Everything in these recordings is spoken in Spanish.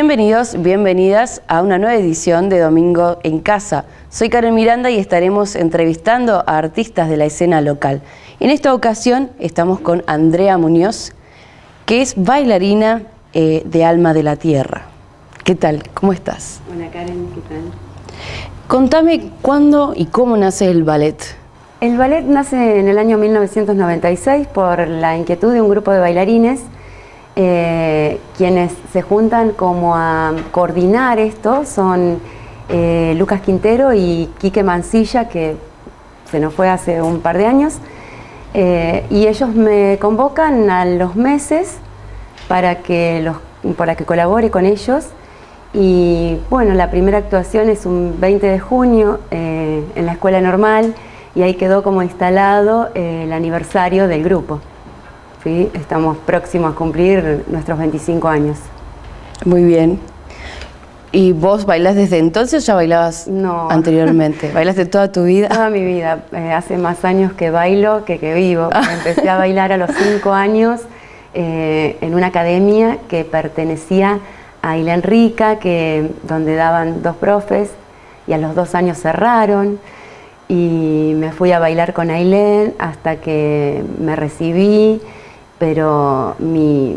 Bienvenidos, bienvenidas a una nueva edición de Domingo en Casa. Soy Karen Miranda y estaremos entrevistando a artistas de la escena local. En esta ocasión estamos con Andrea Muñoz, que es bailarina de Alma de la Tierra. ¿Qué tal? ¿Cómo estás? Hola Karen, ¿qué tal? Contame cuándo y cómo nace el ballet. El ballet nace en el año 1996 por la inquietud de un grupo de bailarines quienes se juntan como a coordinar esto. Son Lucas Quintero y Quique Mancilla, que se nos fue hace un par de años, y ellos me convocan a los meses para que colabore con ellos. Y bueno, la primera actuación es un 20 de junio en la Escuela Normal, y ahí quedó como instalado el aniversario del grupo. ¿Sí? Estamos próximos a cumplir nuestros 25 años. Muy bien. ¿Y vos bailás desde entonces o ya bailabas anteriormente? ¿Bailaste toda tu vida? Toda mi vida. Hace más años que bailo que vivo. Empecé a bailar a los 5 años en una academia que pertenecía a Ailén Rica, donde daban 2 profes, y a los 2 años cerraron. Y me fui a bailar con Ailén hasta que me recibí, pero mi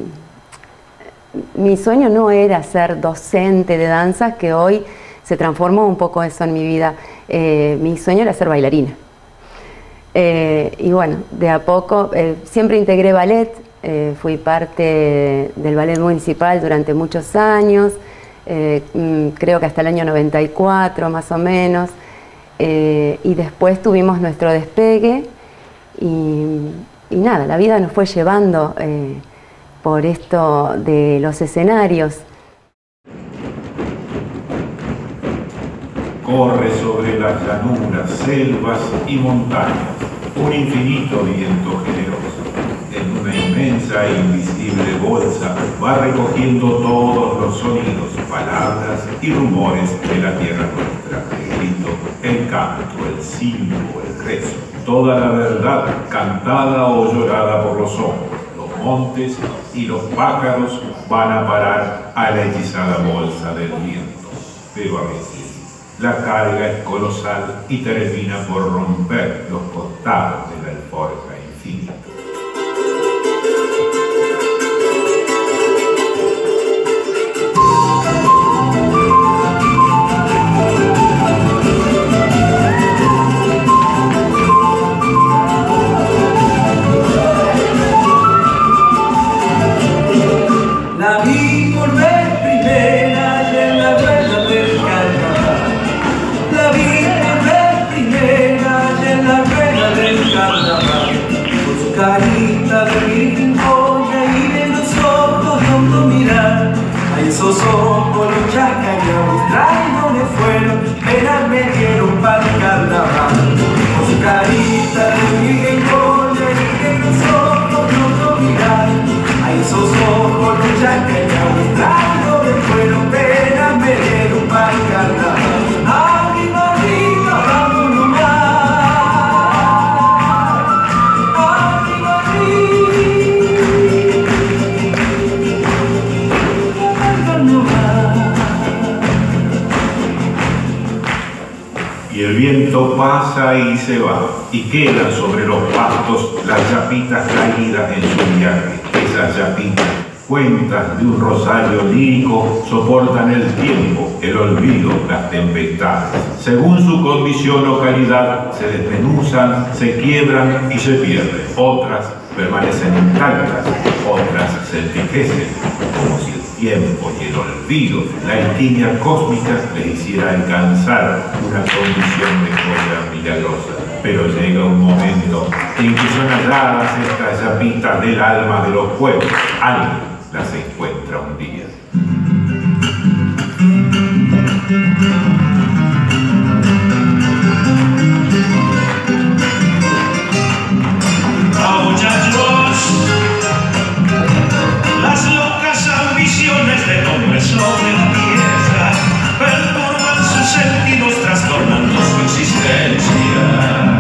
sueño no era ser docente de danza, que hoy se transformó un poco eso en mi vida. Mi sueño era ser bailarina. Y bueno, de a poco siempre integré ballet, fui parte del ballet municipal durante muchos años, creo que hasta el año 94 más o menos. Y después tuvimos nuestro despegue y nada, la vida nos fue llevando por esto de los escenarios. Corre sobre las llanuras, selvas y montañas, un infinito viento generoso. En una inmensa e invisible bolsa va recogiendo todos los sonidos, palabras y rumores de la tierra nuestra. El grito, el canto, el silbo, el rezo, toda la verdad cantada o llorada por los hombres, los montes y los pájaros van a parar a la hechizada bolsa del viento. Pero a veces la carga es colosal y termina por romper los costados de la alforja infinita. La vi por vez primera y en la rueda del carnaval. La vi por vez primera y en la rueda del carnaval. Con su carita de virgen joya y de los ojos hondo mirar. A esos ojos los chascaños traigones fueron, penas me dieron para el carnaval. Con su carita de virgen joya y de los ojos hondo mirar. A esos ojos los chascaños traigones fueron, penas me dieron para el carnaval. Arriba, arriba, vámonos más. Arriba, Y el viento pasa y se va, y quedan sobre los pastos las chapitas caídas en su viaje. Esas chapitas, cuentas de un rosario lírico, soportan el tiempo, el olvido, las tempestades. Según su condición o calidad, se desmenuzan, se quiebran y se pierden. Otras permanecen intactas, otras se enriquecen, como si el tiempo y el olvido, la alquimia cósmica, les hiciera alcanzar una condición de joya milagrosa. Pero llega un momento en que son halladas estas llapitas del alma de los pueblos. Alguien las encuentra un día. ¡Ah, muchachos! Las locas ambiciones del hombre sobre la tierra perturban sus sentidos, trastornando su existencia.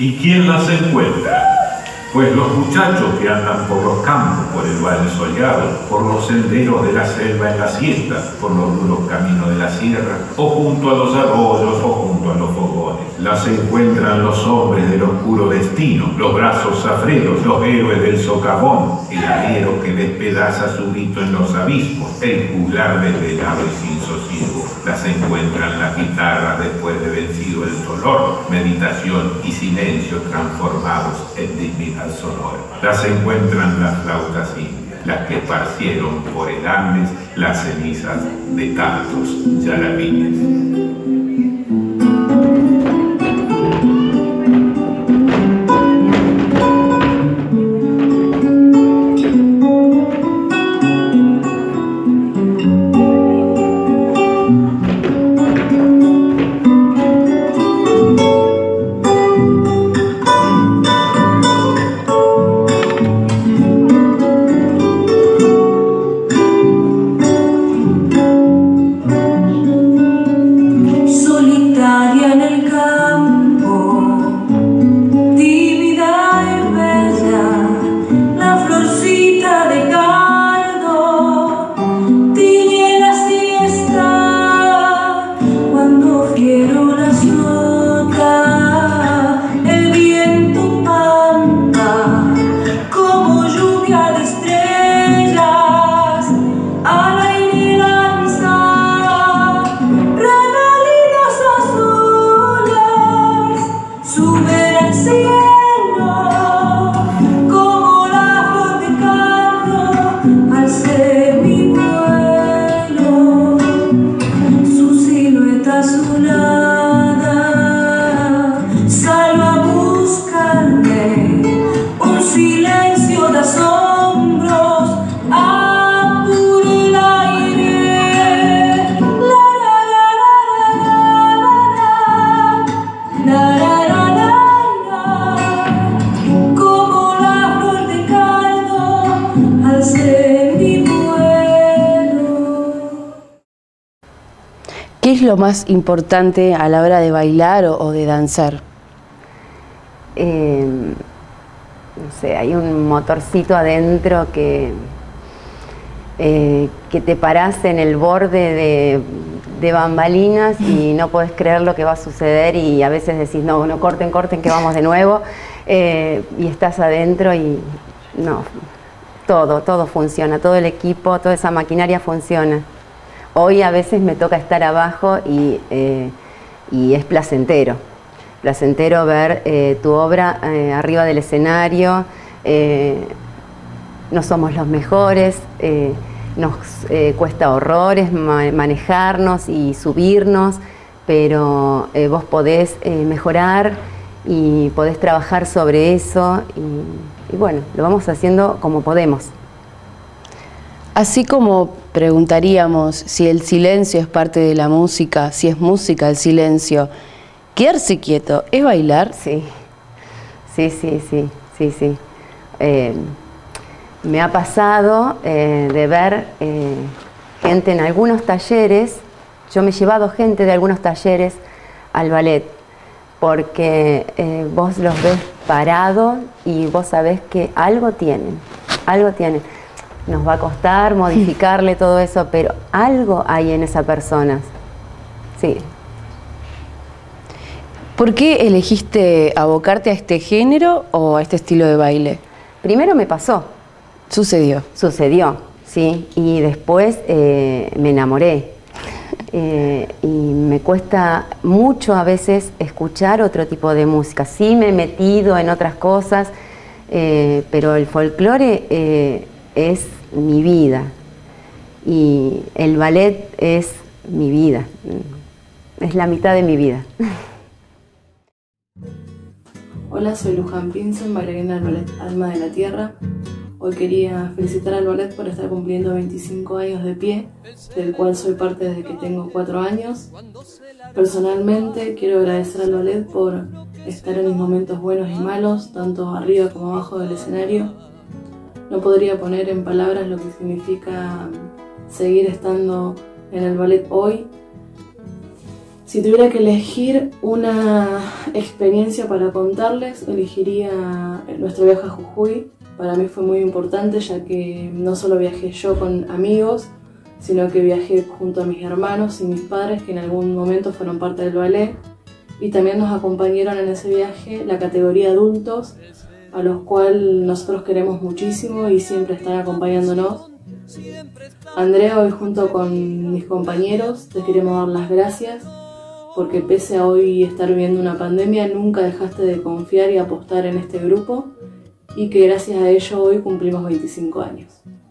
¿Y quién las encuentra? Pues los muchachos que andan por los campos, por el valle soleado, por los senderos de la selva en la siesta, por los duros caminos de la sierra, o junto a los arroyos, o junto a los fogones. Las encuentran los hombres del oscuro destino, los brazos zafreros, los héroes del socavón, el arriero que despedaza su grito en los abismos, el juglar desvelado y sin sosiego. Las encuentran las guitarras después de vencido el dolor, meditación y silencio transformados en dignidad sonora. Las encuentran las flautas indias, las que esparcieron por el Andes las cenizas de tantos yarabíes. ¿Qué es lo más importante a la hora de bailar o de danzar? No sé, hay un motorcito adentro que te parás en el borde de bambalinas y no podés creer lo que va a suceder, y a veces decís, no, no, corten, que vamos de nuevo, y estás adentro y no, todo funciona, todo el equipo, toda esa maquinaria funciona. Hoy a veces me toca estar abajo y es placentero ver tu obra arriba del escenario. No somos los mejores, nos cuesta horrores manejarnos y subirnos, pero vos podés mejorar y podés trabajar sobre eso y bueno, lo vamos haciendo como podemos. Así como preguntaríamos si el silencio es parte de la música, si es música el silencio, ¿quedarse quieto es bailar? Sí. Me ha pasado de ver gente en algunos talleres. Yo me he llevado gente de algunos talleres al ballet, porque vos los ves parados y vos sabés que algo tienen. Nos va a costar modificarle todo eso, pero algo hay en esa persona. Sí. ¿Por qué elegiste abocarte a este género o a este estilo de baile? Primero me pasó. Sucedió, sí. Y después me enamoré. Y me cuesta mucho a veces escuchar otro tipo de música. Sí me he metido en otras cosas, pero el folclore es mi vida. Y el ballet es mi vida. Es la mitad de mi vida. Hola, soy Luján Pinson, bailarina del ballet Alma de la Tierra. Hoy quería felicitar al ballet por estar cumpliendo 25 años de pie, del cual soy parte desde que tengo 4 años. Personalmente quiero agradecer al ballet por estar en mis momentos buenos y malos, tanto arriba como abajo del escenario. No podría poner en palabras lo que significa seguir estando en el ballet hoy. Si tuviera que elegir una experiencia para contarles, elegiría nuestro viaje a Jujuy. Para mí fue muy importante, ya que no solo viajé yo con amigos, sino que viajé junto a mis hermanos y mis padres, que en algún momento fueron parte del ballet. Y también nos acompañaron en ese viaje la categoría adultos, a los cuales nosotros queremos muchísimo y siempre están acompañándonos. Andrea, hoy junto con mis compañeros te queremos dar las gracias, porque pese a hoy estar viviendo una pandemia, nunca dejaste de confiar y apostar en este grupo, y que gracias a ello hoy cumplimos 25 años.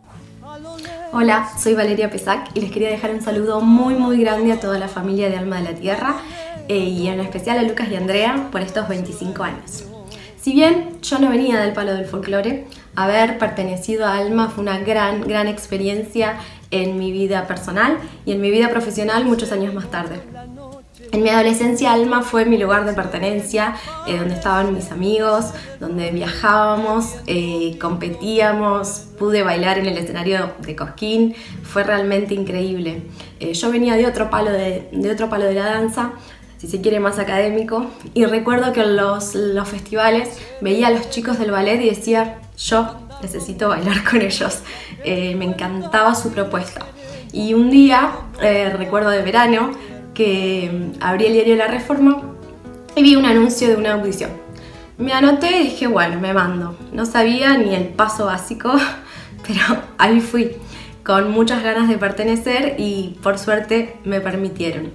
Hola, soy Valeria Pesac y les quería dejar un saludo muy grande a toda la familia de Alma de la Tierra y en especial a Lucas y Andrea por estos 25 años. Si bien yo no venía del palo del folclore, haber pertenecido a Alma fue una gran experiencia en mi vida personal y en mi vida profesional muchos años más tarde. En mi adolescencia, Alma fue mi lugar de pertenencia, donde estaban mis amigos, donde viajábamos, competíamos, pude bailar en el escenario de Cosquín, fue realmente increíble. Yo venía de otro palo de la danza, si se quiere más académico, y recuerdo que en los festivales veía a los chicos del ballet y decía, yo necesito bailar con ellos, me encantaba su propuesta. Y un día, recuerdo de verano, que abrí el diario La Reforma y vi un anuncio de una audición. Me anoté y dije, bueno, me mando. No sabía ni el paso básico, pero ahí fui, con muchas ganas de pertenecer y por suerte me permitieron.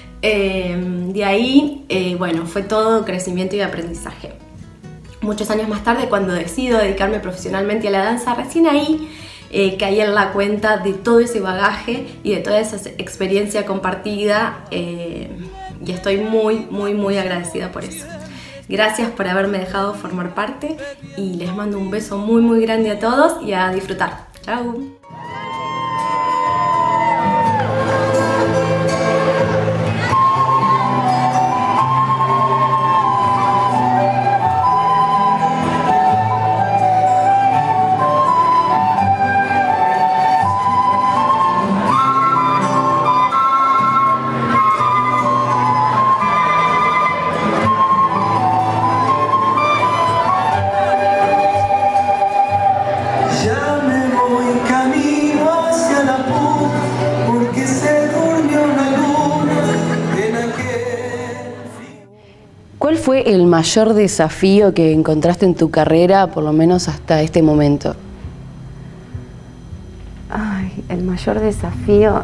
De ahí, bueno, fue todo crecimiento y aprendizaje. Muchos años más tarde, cuando decido dedicarme profesionalmente a la danza, recién ahí caí en la cuenta de todo ese bagaje y de toda esa experiencia compartida y estoy muy agradecida por eso. Gracias por haberme dejado formar parte y les mando un beso muy grande a todos y a disfrutar. Chao. ¿Cuál fue el mayor desafío que encontraste en tu carrera, por lo menos hasta este momento? Ay, el mayor desafío,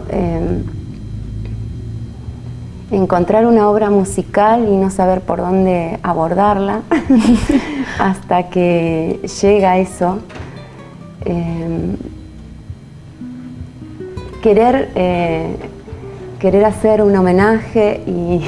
encontrar una obra musical y no saber por dónde abordarla hasta que llega eso. Querer hacer un homenaje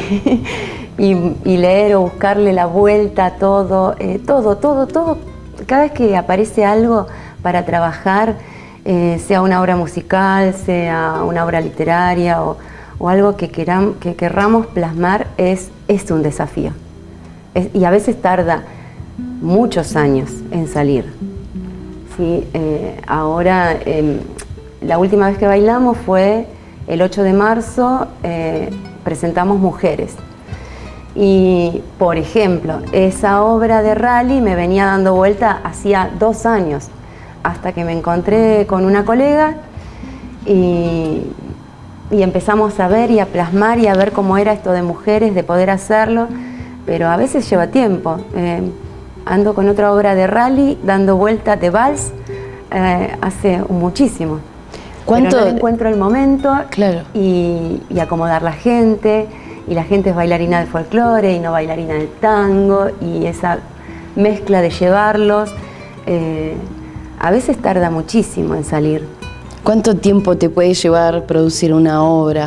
y leer o buscarle la vuelta a todo. Cada vez que aparece algo para trabajar, sea una obra musical, sea una obra literaria o algo que querramos plasmar, es un desafío. Y a veces tarda muchos años en salir. ¿Sí? Ahora, la última vez que bailamos fue el 8 de marzo, presentamos Mujeres. Y, por ejemplo, esa obra de rally me venía dando vuelta hacía 2 años, hasta que me encontré con una colega y empezamos a ver y a plasmar y a ver cómo era esto de mujeres, de poder hacerlo, pero a veces lleva tiempo. Ando con otra obra de rally, dando vuelta de vals, hace muchísimo. ¿Cuánto? Pero no encuentro el momento. Claro. Y acomodar la gente. Y la gente es bailarina de folclore y no bailarina del tango, y esa mezcla de llevarlos a veces tarda muchísimo en salir. ¿Cuánto tiempo te puede llevar producir una obra?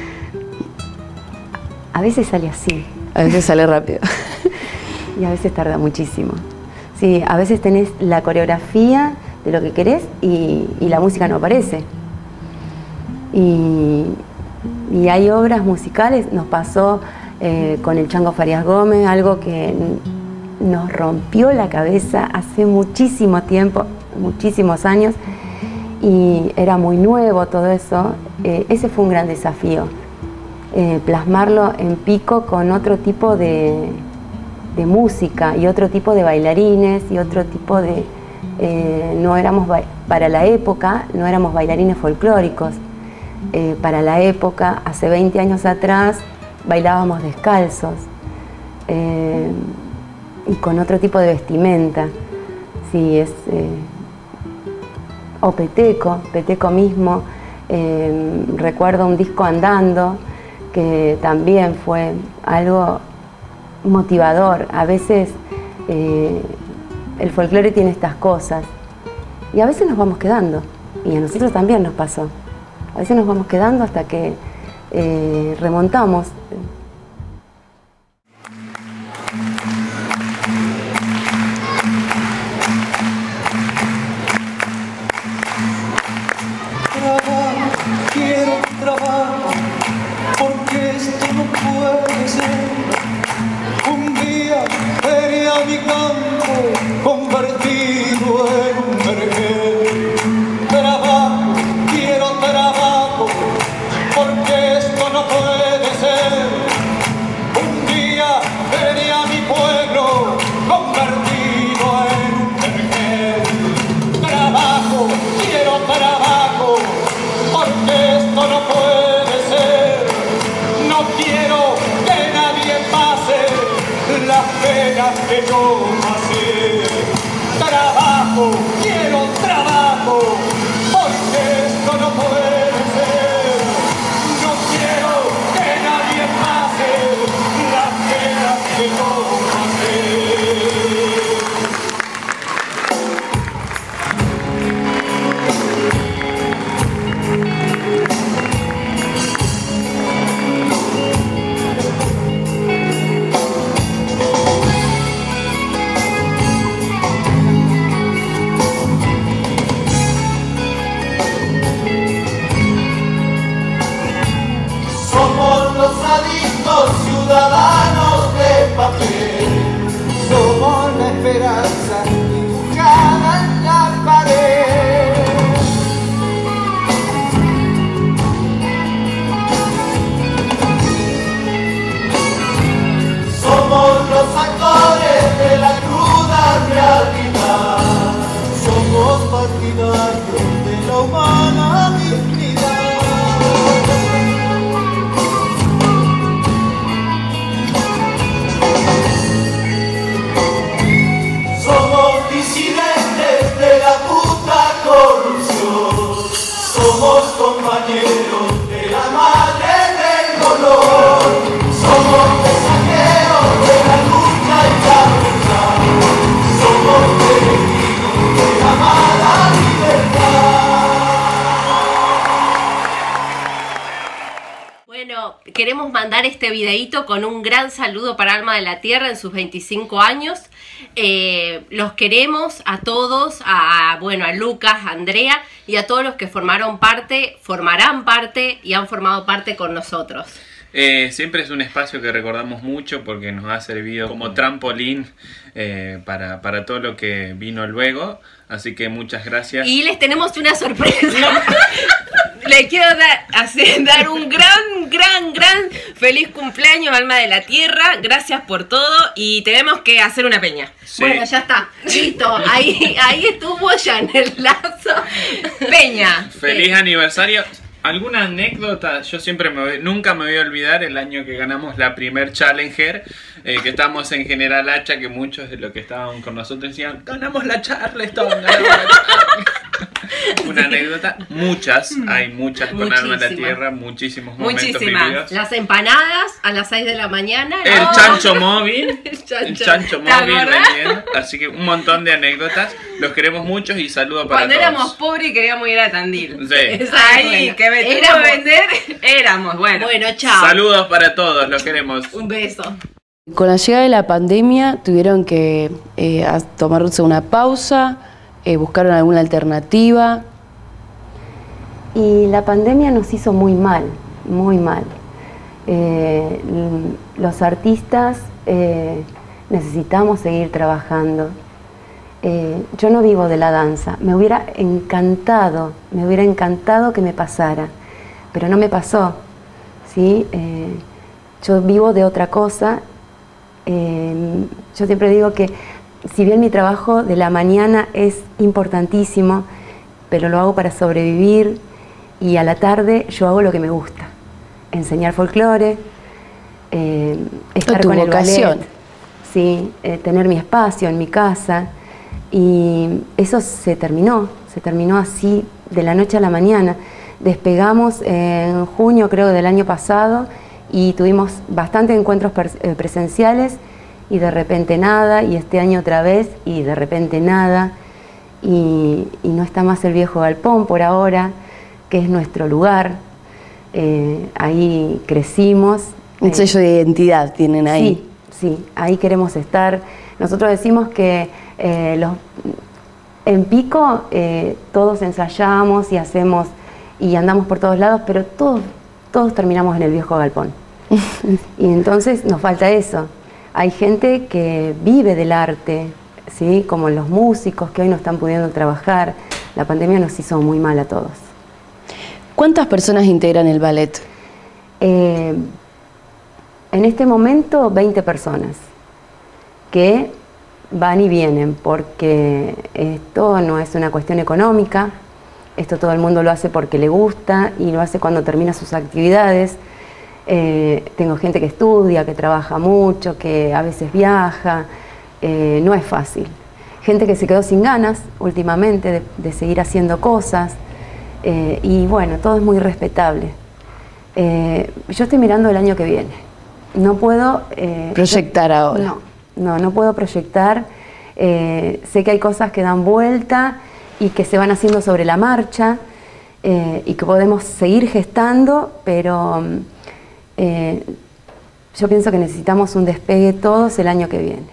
A veces sale así. A veces sale rápido. Y a veces tarda muchísimo. Sí, a veces tenés la coreografía de lo que querés y la música no aparece. Y hay obras musicales, nos pasó con el Chango Farías Gómez, algo que nos rompió la cabeza hace muchísimo tiempo, muchísimos años, y era muy nuevo todo eso. Ese fue un gran desafío, plasmarlo en Pico con otro tipo de música y otro tipo de bailarines y otro tipo de... no éramos, para la época, no éramos bailarines folclóricos. Para la época, hace 20 años atrás, bailábamos descalzos y con otro tipo de vestimenta. Sí, o peteco mismo. Recuerdo un disco Andando, que también fue algo motivador. A veces el folclore tiene estas cosas y a veces nos vamos quedando, y a nosotros también nos pasó. A veces nos vamos quedando hasta que remontamos. Quiero trabajo, porque esto no puede ser. Un día veré a mi campo convertido en un vergel. Trabajo, quiero trabajo, porque esto no puede ser. Un día veré a mi pueblo convertido en un vergel. Trabajo, quiero trabajo, porque esto no puede ser. No quiero que nadie pase las penas que yo pasé. Trabajo, quiero trabajo, porque esto no puede ser. No quiero que nadie pase las penas que yo pasé. Ciudadanos de papel, somos la esperanza dibujada en la pared. Somos los actores de la cruda realidad, somos partidarios de la humana dignidad. Disidentes de la puta corrupción, somos compañeros de la madre del dolor, somos mensajeros de la lucha y la verdad, somos peregrinos de la mala libertad. Bueno, queremos mandar este videíto con un gran saludo para Alma de la Tierra en sus 25 años. Los queremos a todos, a Lucas, a Andrea y a todos los que formarán parte y han formado parte con nosotros. Siempre es un espacio que recordamos mucho porque nos ha servido como trampolín para todo lo que vino luego, así que muchas gracias. Y les tenemos una sorpresa. Le quiero dar un gran feliz cumpleaños, Alma de la Tierra. Gracias por todo y tenemos que hacer una peña. Sí. Bueno, ya está, listo. Ahí estuvo ya en el lazo. Peña. Feliz aniversario. ¿Alguna anécdota? Yo siempre nunca me voy a olvidar el año que ganamos la primer Challenger, que estábamos en General Hacha, que muchos de los que estaban con nosotros decían, ganamos la Charleston, ganamos la Charleston. Una anécdota, hay muchas con Alma de la Tierra, muchísimos momentos vividos. Las empanadas a las 6 de la mañana. El chancho móvil, el chancho móvil vendiendo. Así que un montón de anécdotas. Los queremos mucho y saludos para todos. todos. Cuando éramos pobres y queríamos ir a Tandil. Sí. Ahí, que me tuvo que vender, éramos. Bueno, chao. Saludos para todos, los queremos. Un beso. Con la llegada de la pandemia tuvieron que tomarse una pausa, buscaron alguna alternativa. Y la pandemia nos hizo muy mal, muy mal. Los artistas necesitamos seguir trabajando. Yo no vivo de la danza, me hubiera encantado que me pasara, pero no me pasó. ¿sí? Yo vivo de otra cosa. Yo siempre digo que si bien mi trabajo de la mañana es importantísimo, pero lo hago para sobrevivir, y a la tarde yo hago lo que me gusta: enseñar folclore, estar con el ballet, ¿sí? Tener mi espacio en mi casa. Y eso se terminó así de la noche a la mañana. Despegamos en junio, creo, del año pasado, y tuvimos bastantes encuentros presenciales, y de repente nada, y este año otra vez, y de repente nada, y no está más el viejo galpón por ahora, que es nuestro lugar. Ahí crecimos. Un sello de identidad tienen ahí. Sí, ahí queremos estar. Nosotros decimos que en Pico todos ensayamos y hacemos y andamos por todos lados, pero todos terminamos en el viejo galpón. Y entonces nos falta eso. Hay gente que vive del arte, ¿sí? Como los músicos que hoy no están pudiendo trabajar. La pandemia nos hizo muy mal a todos. ¿Cuántas personas integran el ballet? En este momento 20 personas que van y vienen, porque esto no es una cuestión económica, esto todo el mundo lo hace porque le gusta y lo hace cuando termina sus actividades. Tengo gente que estudia, que trabaja mucho, que a veces viaja, no es fácil. Gente que se quedó sin ganas últimamente de seguir haciendo cosas, y bueno, todo es muy respetable. Yo estoy mirando el año que viene. No puedo proyectar ahora. No puedo proyectar. Sé que hay cosas que dan vuelta y que se van haciendo sobre la marcha, y que podemos seguir gestando, pero yo pienso que necesitamos un despegue todos el año que viene.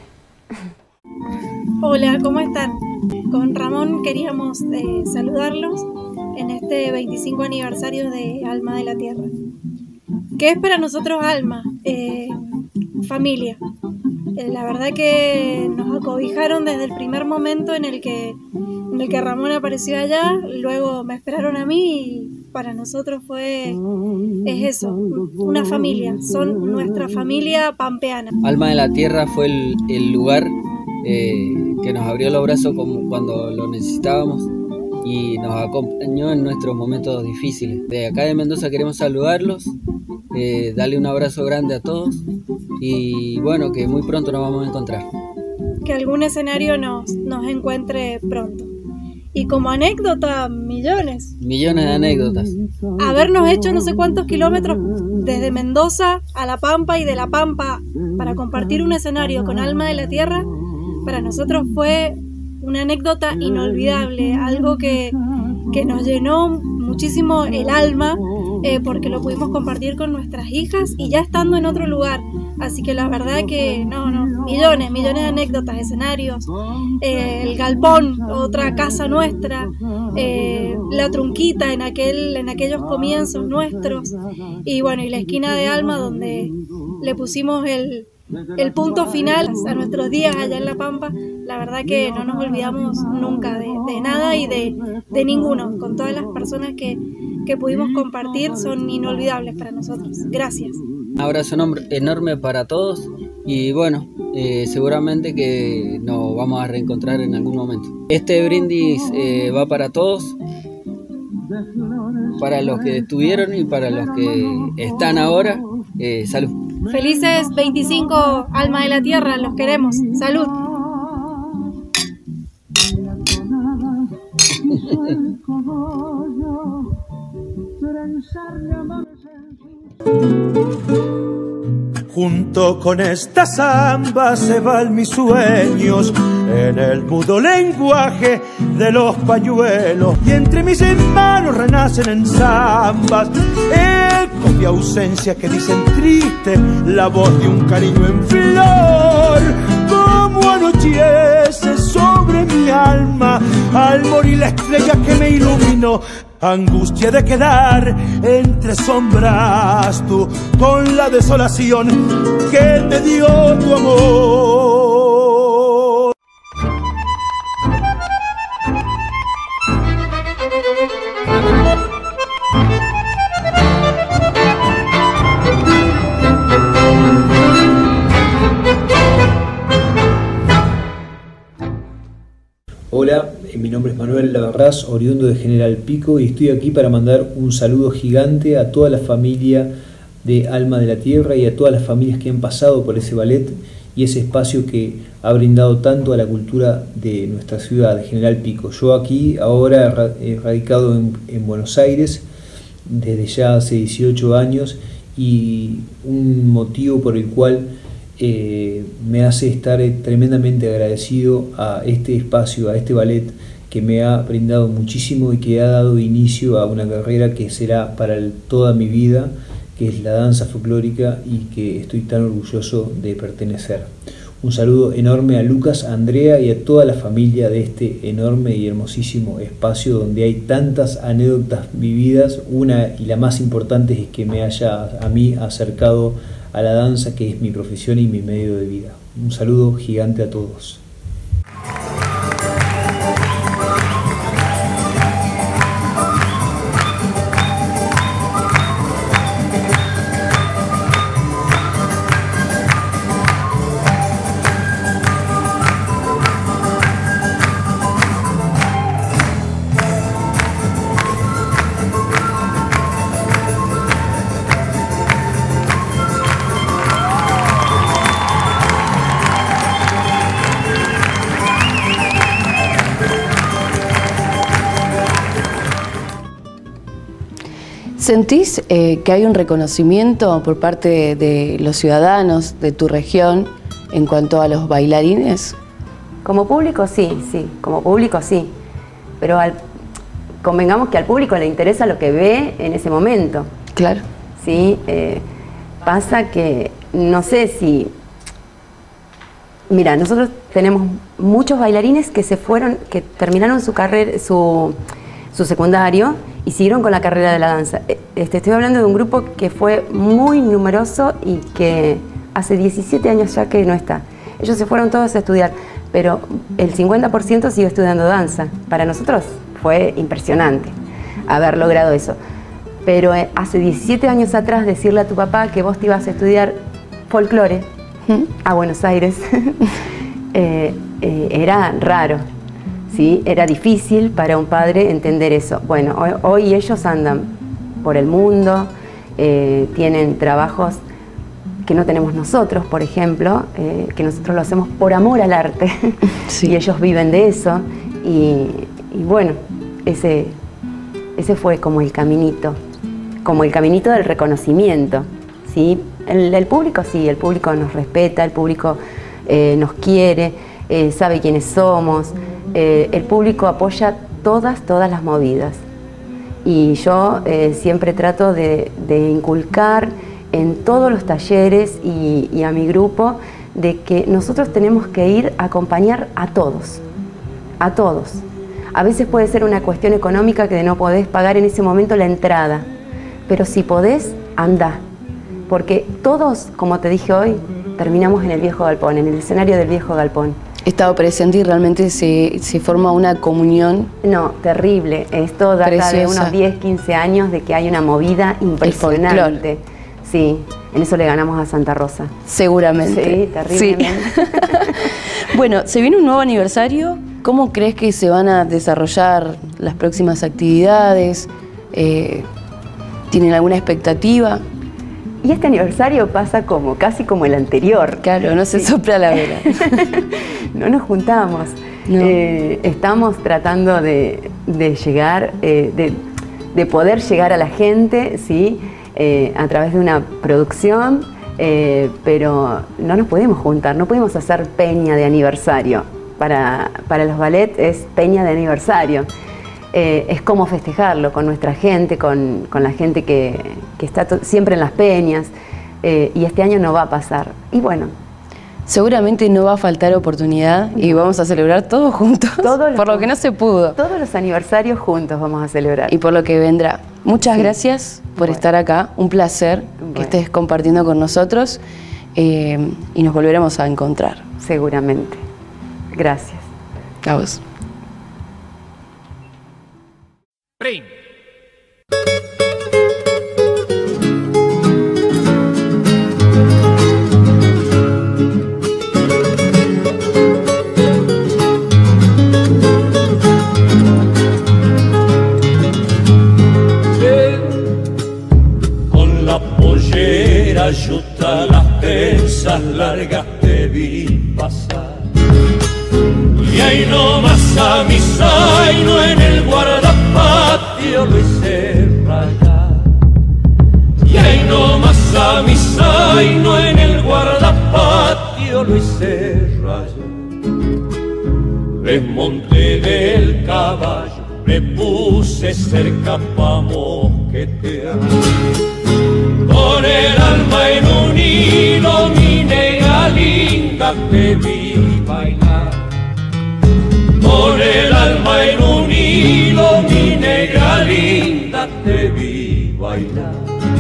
Hola, ¿cómo están? Con Ramón queríamos saludarlos en este 25 aniversario de Alma de la Tierra. ¿Qué es para nosotros Alma? Familia. La verdad que nos acobijaron desde el primer momento en el que Ramón apareció allá, luego me esperaron a mí, y para nosotros es eso, una familia, son nuestra familia pampeana. Alma de la Tierra fue el lugar que nos abrió los brazos cuando lo necesitábamos y nos acompañó en nuestros momentos difíciles. De acá de Mendoza queremos saludarlos, darle un abrazo grande a todos, y bueno, que muy pronto nos vamos a encontrar. Que algún escenario nos encuentre pronto. Y como anécdota, millones de anécdotas. Habernos hecho no sé cuántos kilómetros desde Mendoza a La Pampa y de La Pampa para compartir un escenario con Alma de la Tierra, para nosotros fue una anécdota inolvidable, algo que nos llenó muchísimo el alma, porque lo pudimos compartir con nuestras hijas y ya estando en otro lugar. Así que la verdad que millones de anécdotas, escenarios, el galpón, otra casa nuestra, la trunquita en aquellos comienzos nuestros, y bueno, y la esquina de Alma donde le pusimos el punto final a nuestros días allá en La Pampa. La verdad que no nos olvidamos nunca de nada y de ninguno. Con todas las personas que pudimos compartir, son inolvidables para nosotros. Gracias. Un abrazo enorme para todos, y bueno, seguramente que nos vamos a reencontrar en algún momento. Este brindis va para todos, para los que estuvieron y para los que están ahora. Salud. Felices 25 Alma de la Tierra, los queremos. Salud. Junto con esta samba se van mis sueños en el mudo lenguaje de los pañuelos, y entre mis hermanos renacen en zambas ecos de ausencia que dicen triste la voz de un cariño en flor. Como anochece sobre mi alma al morir la estrella que me iluminó, angustia de quedar entre sombras tú con la desolación que me dio tu amor. Mi nombre es Manuel Lavarraz, oriundo de General Pico, y estoy aquí para mandar un saludo gigante a toda la familia de Alma de la Tierra y a todas las familias que han pasado por ese ballet y ese espacio que ha brindado tanto a la cultura de nuestra ciudad, de General Pico. Yo aquí ahora radicado en Buenos Aires desde ya hace 18 años, y un motivo por el cual me hace estar tremendamente agradecido a este espacio, a este ballet que me ha brindado muchísimo y que ha dado inicio a una carrera que será para toda mi vida, que es la danza folclórica, y que estoy tan orgulloso de pertenecer. Un saludo enorme a Lucas, a Andrea y a toda la familia de este enorme y hermosísimo espacio donde hay tantas anécdotas vividas. Una y la más importante es que me haya a mí acercado a la danza, que es mi profesión y mi medio de vida. Un saludo gigante a todos. ¿Sentís que hay un reconocimiento por parte de los ciudadanos de tu región en cuanto a los bailarines? Como público sí, como público sí, pero convengamos que al público le interesa lo que ve en ese momento. Claro. Sí, pasa que no sé si... Mira, nosotros tenemos muchos bailarines que se fueron, que terminaron su carrera, su secundario, y siguieron con la carrera de la danza. Estoy hablando de un grupo que fue muy numeroso y que hace 17 años ya que no está. Ellos se fueron todos a estudiar, pero el 50% sigue estudiando danza. Para nosotros fue impresionante haber logrado eso. Pero hace 17 años atrás decirle a tu papá que vos te ibas a estudiar folclore a Buenos Aires era raro. ¿Sí? Era difícil para un padre entender eso. Bueno, hoy ellos andan por el mundo, tienen trabajos que no tenemos nosotros, por ejemplo, que nosotros lo hacemos por amor al arte, sí. Y ellos viven de eso, y bueno, ese fue como el caminito del reconocimiento, ¿sí? El público sí, el público nos respeta, el público nos quiere, sabe quiénes somos. El público apoya todas las movidas, y yo siempre trato de inculcar en todos los talleres y a mi grupo de que nosotros tenemos que ir a acompañar a todos. A veces puede ser una cuestión económica que no podés pagar en ese momento la entrada, pero si podés, andá, porque todos, como te dije hoy, terminamos en el Viejo Galpón, en el escenario del Viejo Galpón. He estado presente y realmente se forma una comunión. No, terrible. Esto data de unos 10, 15 años de que hay una movida impresionante. Sí, en eso le ganamos a Santa Rosa. Seguramente. Sí, terriblemente. Sí. Bueno, se viene un nuevo aniversario. ¿Cómo crees que se van a desarrollar las próximas actividades? ¿Tienen alguna expectativa? Y este aniversario pasa casi como el anterior. Claro, no se sopla la vela. No nos juntamos. No. Estamos tratando de llegar, de poder llegar a la gente, ¿sí? A través de una producción, pero no nos podemos juntar, no podemos hacer peña de aniversario. Para los ballets es peña de aniversario. Es como festejarlo con nuestra gente, con la gente que está siempre en las peñas, y este año no va a pasar. Y bueno, seguramente no va a faltar oportunidad y vamos a celebrar todos juntos, por lo que no se pudo. Todos los aniversarios juntos vamos a celebrar. Y por lo que vendrá. Muchas gracias por estar acá, un placer que estés compartiendo con nosotros, y nos volveremos a encontrar. Seguramente. Gracias. A vos. mesas largas te vi pasar. Y ahí nomás a mi zaino en el guardapatio lo hice rayar. Y ahí nomás a mi zaino en el guardapatio lo hice rayar. Desmonté del caballo, me puse cerca pa' mosquetear. Con el alma en un hilo, mi negra linda, te vi bailar. Con el alma en un hilo, mi negra linda, te vi bailar.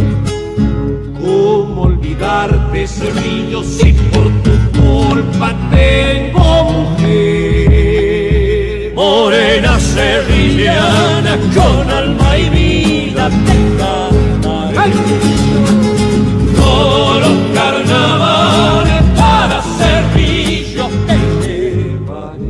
¿Cómo olvidarte, Cerrillo, si por tu culpa tengo mujer? Morena cerrillana, con alma y vida te cantaré. Todos los carnavales para Cerrillo te llevaré.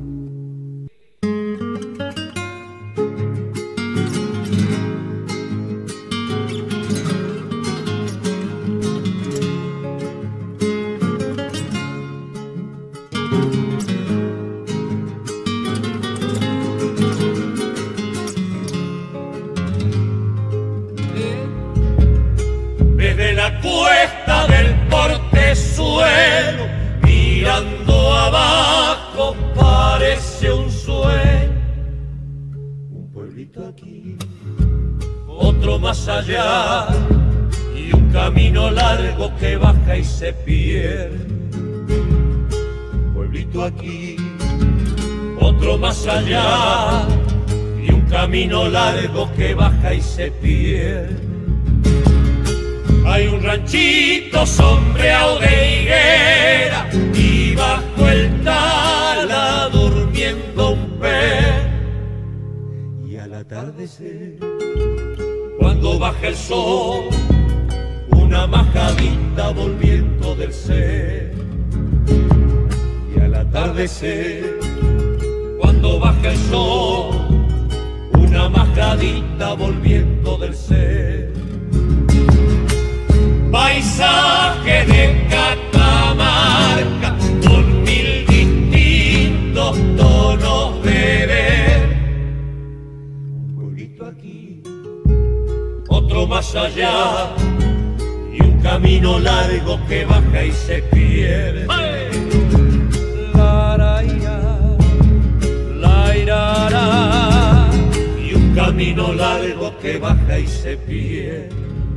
Desde la cuesta del portezuelo, mirando abajo, parece un sueño. Un pueblito aquí, otro más allá, y un camino largo que baja y se pierde. Un pueblito aquí, otro más allá, y un camino largo que baja y se pierde. Hay un ranchito sombreado de higuera y bajo el tala durmiendo un perro. Y al atardecer, cuando baja el sol, una majadita volviendo del ser. Y al atardecer, cuando baja el sol, una majadita volviendo del ser. Paisaje de Catamarca con mil distintos tonos de ver. Un pueblito aquí, otro más allá, y un camino largo que baja y se pierde. Y un camino largo que baja y se pierde.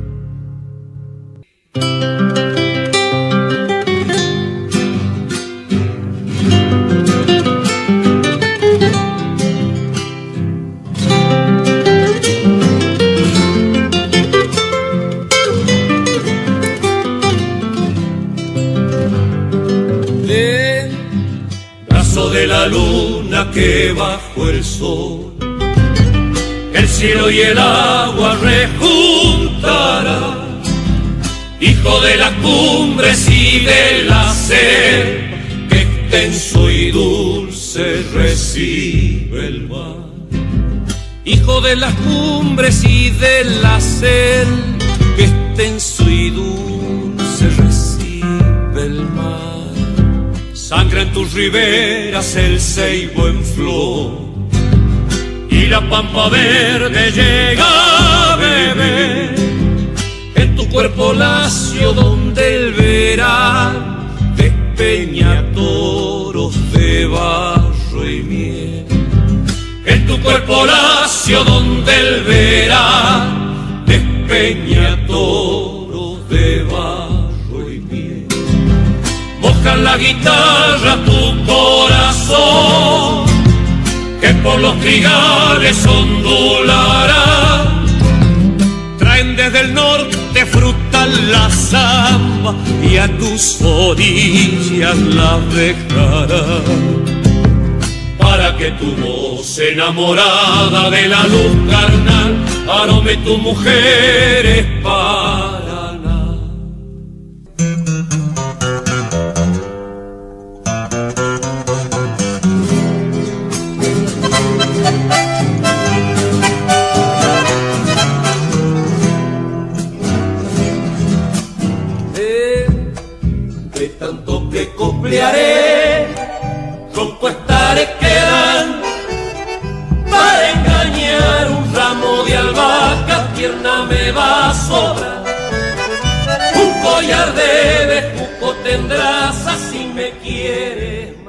Brazo de la luna que bajo el sol, el cielo y el agua rejuntarán. Hijo de las cumbres y de la sed, que extenso y dulce recibe el mar. Hijo de las cumbres y de la sed, que extenso y dulce recibe el mar. Sangra en tus riberas el ceibo en flor, y la pampa verde llega a beber. En tu cuerpo lacio donde el verano despeña toros de barro y miel. En tu cuerpo lacio donde el verano despeña toros de barro y miel. Moja la guitarra tu corazón, que por los trigales ondulará. Traen desde el norte fruta la zamba y a tus orillas la dejará. Para que tu voz enamorada de la luz carnal arome tu mujer es Paraná. de tanto que coplearé, ronco estaré quedan para engañar un ramo de albahaca tierna me va a sobrar. Un collar de bejuco tendrás, así me quieres